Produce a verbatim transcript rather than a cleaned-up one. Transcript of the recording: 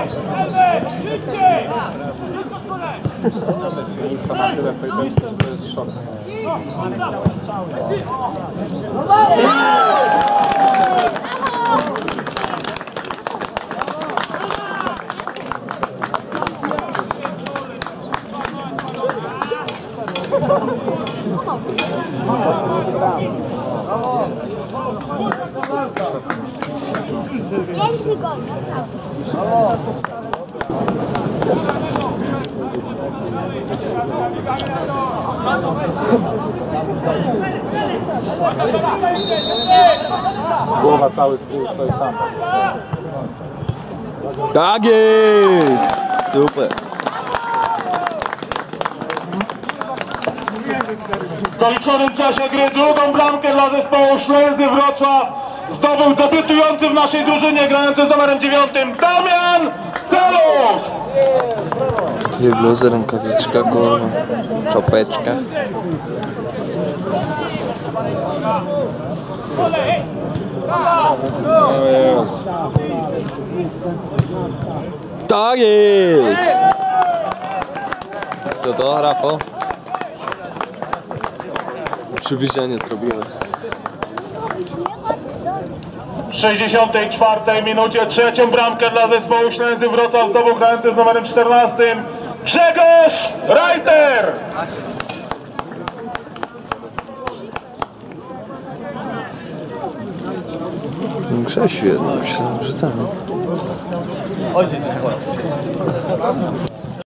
Miejsca na tyle fejtowski, to jest szok. pięć tygodni. Głowa cały z tyłu stoi sam. Tak jest! Super! W zaliczonym czasie gry drugą bramkę dla zespołu Ślęzy Wrocław zdobył debiutujący w naszej drużynie, grający z numerem dziewiątym Damian Celuch! Dwie bluzy, rękawiczka, głowa, czopeczka. Tak jest! Kto to, Rafał? Przybliżenie zrobiłem. W sześćdziesiątej czwartej minucie trzecią bramkę dla zespołu Ślęzy Wrocław zdobył grający z numerem czternastym Grzegorz Reiter! Grzesiu jednak, myślałem, że tam. Ojciec jest